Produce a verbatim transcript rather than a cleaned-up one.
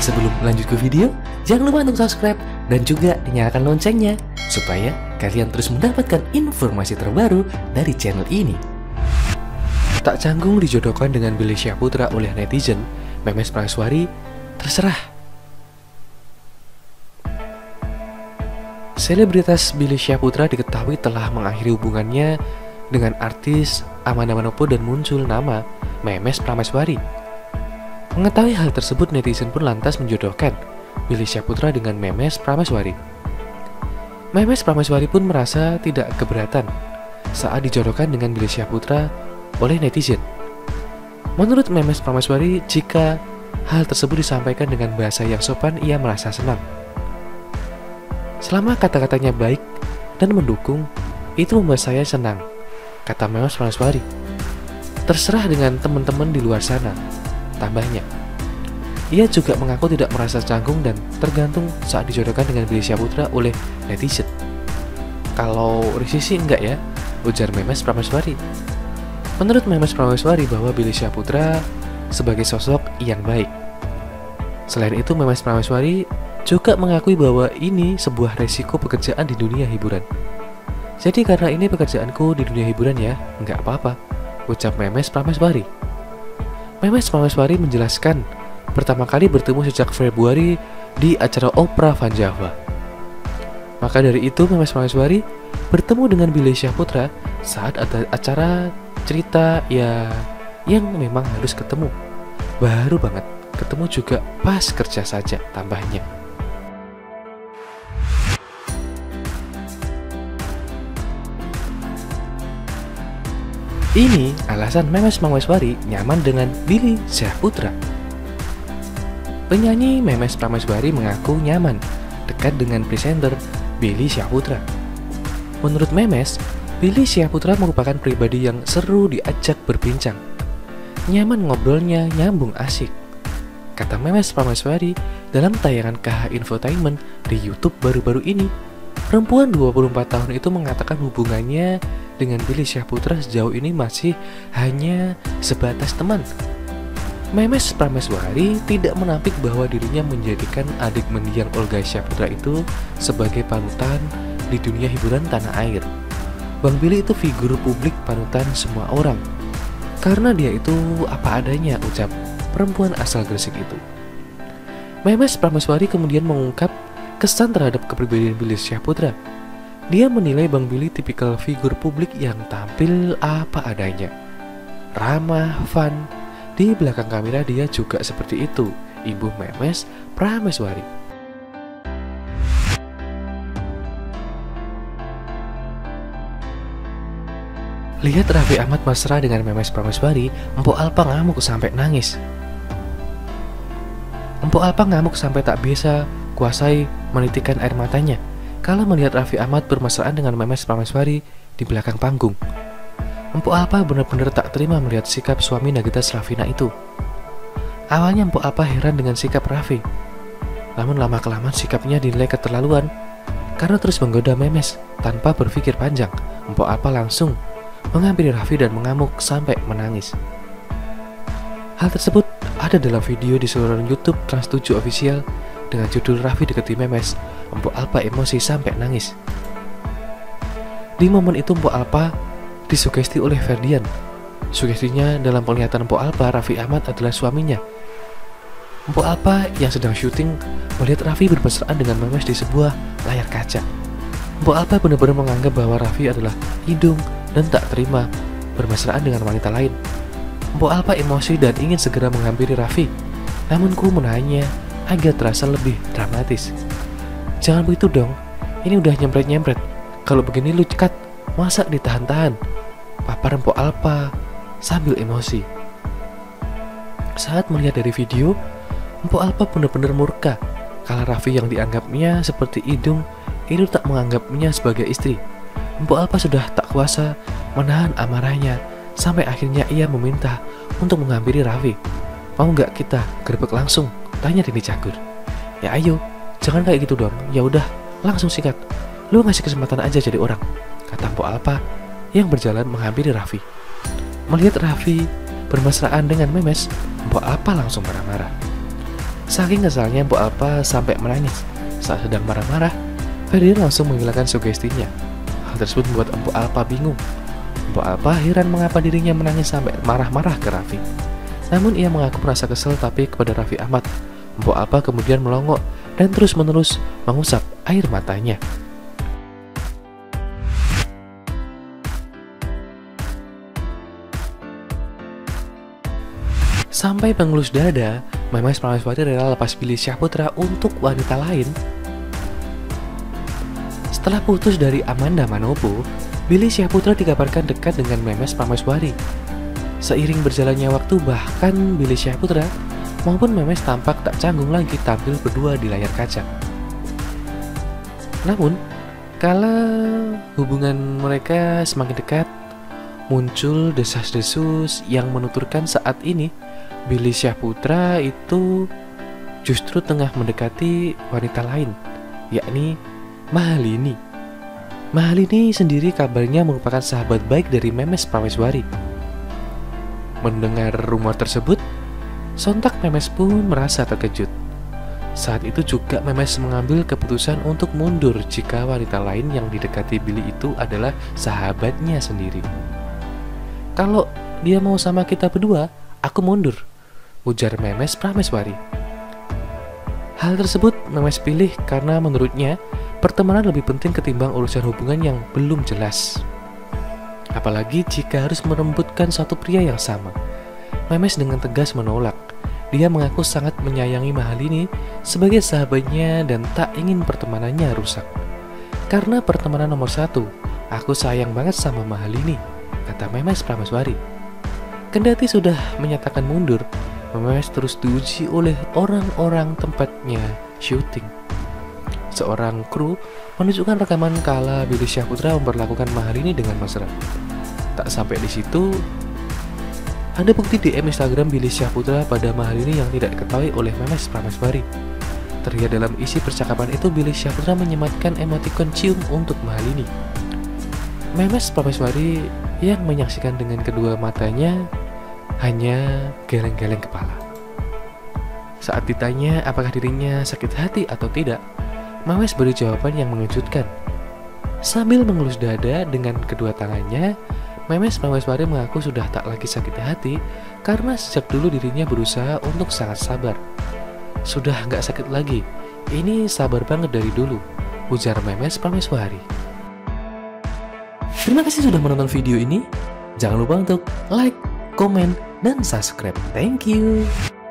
Sebelum lanjut ke video, jangan lupa untuk subscribe dan juga nyalakan loncengnya supaya kalian terus mendapatkan informasi terbaru dari channel ini. Tak canggung dijodohkan dengan Billy Syahputra oleh netizen, Memes Prameswari terserah. Selebritas Billy Syahputra diketahui telah mengakhiri hubungannya dengan artis Amanda Manopo dan muncul nama Memes Prameswari. Mengetahui hal tersebut, netizen pun lantas menjodohkan Billy Syahputra dengan Memes Prameswari. Memes Prameswari pun merasa tidak keberatan saat dijodohkan dengan Billy Syahputra oleh netizen. Menurut Memes Prameswari, jika hal tersebut disampaikan dengan bahasa yang sopan, ia merasa senang. Selama kata-katanya baik dan mendukung, itu membuat saya senang, kata Memes Prameswari. Terserah dengan teman-teman di luar sana, tambahnya. Ia juga mengaku tidak merasa canggung dan tergantung saat dijodohkan dengan Billy Syahputra oleh netizen. Kalau risih sih enggak ya, ujar Memes Prameswari. Menurut Memes Prameswari bahwa Billy Syahputra sebagai sosok yang baik. Selain itu, Memes Prameswari juga mengakui bahwa ini sebuah resiko pekerjaan di dunia hiburan. Jadi karena ini pekerjaanku di dunia hiburan ya, enggak apa-apa, ucap Memes Prameswari. Memes Prameswari menjelaskan pertama kali bertemu sejak Februari di acara Opera Van Java. Maka dari itu Memes Prameswari bertemu dengan Billy Syahputra saat ada acara cerita ya yang memang harus ketemu. Baru banget ketemu juga pas kerja saja, tambahnya. Ini alasan Memes Prameswari nyaman dengan Billy Syahputra. Penyanyi Memes Prameswari mengaku nyaman dekat dengan presenter Billy Syahputra. Menurut Memes, Billy Syahputra merupakan pribadi yang seru diajak berbincang. Nyaman ngobrolnya, nyambung asik, kata Memes Prameswari dalam tayangan K H Infotainment di YouTube baru-baru ini. Perempuan dua puluh empat tahun itu mengatakan hubungannya dengan Billy Syahputra sejauh ini masih hanya sebatas teman. Memes Prameswari tidak menampik bahwa dirinya menjadikan adik mendiang Olga Syahputra itu sebagai panutan di dunia hiburan tanah air. Bang Billy itu figur publik panutan semua orang karena dia itu apa adanya, ucap perempuan asal Gresik itu. Memes Prameswari kemudian mengungkap kesan terhadap kepribadian Billy Syahputra. Dia menilai Bang Billy tipikal figur publik yang tampil apa adanya, ramah, fun. Di belakang kamera dia juga seperti itu, Ibu Memes Prameswari. Lihat Raffi Ahmad mesra dengan Memes Prameswari, Mpok Alpa ngamuk sampai nangis. Mpok Alpa ngamuk sampai tak bisa kuasai menitikan air matanya kalau melihat Raffi Ahmad bermesraan dengan Memes Prameswari di belakang panggung. Mpok Alpa benar-benar tak terima melihat sikap suami Nagita Slavina itu. Awalnya Mpok Alpa heran dengan sikap Raffi, namun lama-kelamaan sikapnya dinilai keterlaluan karena terus menggoda Memes tanpa berpikir panjang. Mpok Alpa langsung menghampiri Raffi dan mengamuk sampai menangis. Hal tersebut ada dalam video di saluran YouTube Trans tujuh Official dengan judul Raffi deketi Memes, Mpok Alpa emosi sampai nangis. Di momen itu Mpok Alpa disugesti oleh Ferdian. Sugestinya dalam penglihatan Mpok Alpa, Raffi Ahmad adalah suaminya. Mpok Alpa yang sedang syuting melihat Raffi bermesraan dengan Memes di sebuah layar kaca. Mpok Alpa benar-benar menganggap bahwa Raffi adalah hidung dan tak terima bermesraan dengan wanita lain. Mpok Alpa emosi dan ingin segera menghampiri Raffi, namun ku menahannya agar terasa lebih dramatis. Jangan begitu dong, ini udah nyempret-nyempret. Kalau begini lu cekat, masa ditahan-tahan, papar Mpok Alpa sambil emosi. Saat melihat dari video, Mpok Alpa benar-benar murka kalau Raffi yang dianggapnya seperti hidung itu tak menganggapnya sebagai istri. Mpok Alpa sudah tak kuasa menahan amarahnya sampai akhirnya ia meminta untuk menghampiri Raffi. Mau nggak kita gerbek langsung? Tanya Rini Cagur. Ya ayo, jangan kayak gitu dong. Ya udah, langsung sikat. Lu ngasih kesempatan aja jadi orang, kata Mpok Alpa yang berjalan menghampiri Raffi. Melihat Raffi bermesraan dengan Memes, Mpok Alpa langsung marah-marah. Saking kesalnya Mbok Alpa sampai menangis. Saat sedang marah-marah, Ferdinand langsung menghilangkan sugestinya. Hal tersebut membuat Mbok Alpa bingung. Mbok Alpa heran mengapa dirinya menangis sampai marah-marah ke Raffi. Namun ia mengaku merasa kesal tapi kepada Raffi Ahmad. Mbok Alpa kemudian melongo dan terus-menerus mengusap air matanya. Sampai pengelus dada, Memes Prameswari rela lepas Billy Syahputra untuk wanita lain. Setelah putus dari Amanda Manopo, Billy Syahputra dikabarkan dekat dengan Memes Prameswari. Seiring berjalannya waktu, bahkan Billy Syahputra maupun Memes tampak tak canggung lagi tampil berdua di layar kaca. Namun, kala hubungan mereka semakin dekat, muncul desas-desus yang menuturkan saat ini Billy Syahputra itu justru tengah mendekati wanita lain, yakni Mahalini. Mahalini sendiri kabarnya merupakan sahabat baik dari Memes Prameswari. Mendengar rumor tersebut, sontak Memes pun merasa terkejut. Saat itu juga Memes mengambil keputusan untuk mundur jika wanita lain yang didekati Billy itu adalah sahabatnya sendiri. "Kalau dia mau sama kita berdua, aku mundur," ujar Memes Prameswari. Hal tersebut Memes pilih karena menurutnya pertemanan lebih penting ketimbang urusan hubungan yang belum jelas. Apalagi jika harus merembutkan satu pria yang sama. Memes dengan tegas menolak. Dia mengaku sangat menyayangi Mahalini sebagai sahabatnya dan tak ingin pertemanannya rusak. "Karena pertemanan nomor satu, aku sayang banget sama Mahalini," kata Memes Prameswari. Kendati sudah menyatakan mundur, Memes terus diuji oleh orang-orang tempatnya syuting. Seorang kru menunjukkan rekaman kala Billy Syahputra memperlakukan Mahalini dengan mesra. Tak sampai di situ, ada bukti D M Instagram Billy Syahputra pada Mahalini yang tidak diketahui oleh Memes Prameswari. Terlihat dalam isi percakapan itu Billy Syahputra menyematkan emotikon cium untuk Mahalini. Memes Prameswari yang menyaksikan dengan kedua matanya hanya geleng-geleng kepala. Saat ditanya apakah dirinya sakit hati atau tidak, Memes beri jawaban yang mengejutkan. Sambil mengelus dada dengan kedua tangannya, Memes Prameswari mengaku sudah tak lagi sakit hati karena sejak dulu dirinya berusaha untuk sangat sabar. "Sudah gak sakit lagi, ini sabar banget dari dulu," ujar Memes Prameswari. Terima kasih sudah menonton video ini. Jangan lupa untuk like, komen, dan subscribe. Thank you.